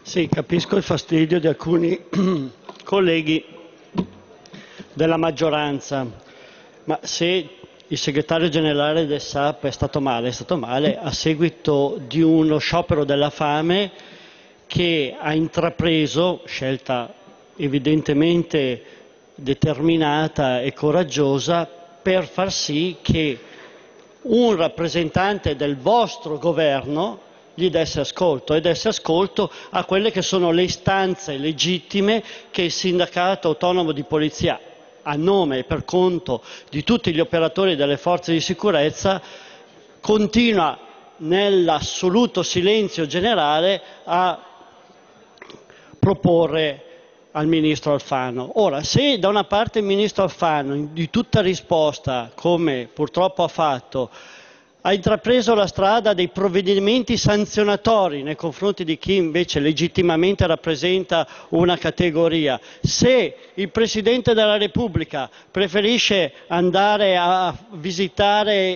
Sì, capisco il fastidio di alcuni colleghi della maggioranza, ma se il segretario generale del SAP è stato male a seguito di uno sciopero della fame che ha intrapreso, scelta evidentemente determinata e coraggiosa, per far sì che un rappresentante del vostro governo gli desse ascolto e desse ascolto a quelle che sono le istanze legittime che il sindacato autonomo di polizia, a nome e per conto di tutti gli operatori delle forze di sicurezza, continua nell'assoluto silenzio generale a proporre al ministro Alfano. Ora, se da una parte il ministro Alfano, di tutta risposta, come purtroppo ha fatto, ha intrapreso la strada dei provvedimenti sanzionatori nei confronti di chi invece legittimamente rappresenta una categoria, se il Presidente della Repubblica preferisce andare a visitare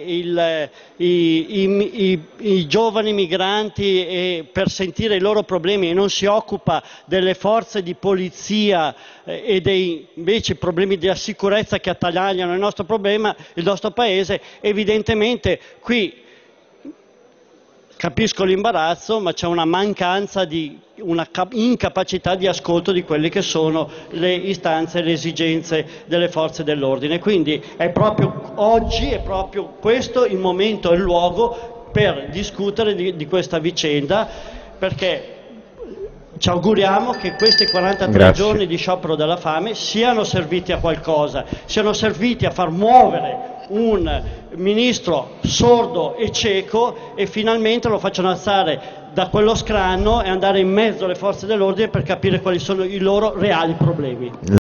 i giovani migranti per sentire i loro problemi e non si occupa delle forze di polizia e dei invece problemi della sicurezza che attanagliano il nostro Paese, evidentemente qui capisco l'imbarazzo, ma c'è una mancanza una incapacità di ascolto di quelle che sono le istanze e le esigenze delle forze dell'ordine. Quindi oggi è proprio questo il momento e il luogo per discutere di questa vicenda, perché ci auguriamo che questi 43 giorni di sciopero della fame siano serviti a qualcosa, siano serviti a far muovere un ministro sordo e cieco e finalmente lo facciano alzare da quello scranno e andare in mezzo alle forze dell'ordine per capire quali sono i loro reali problemi.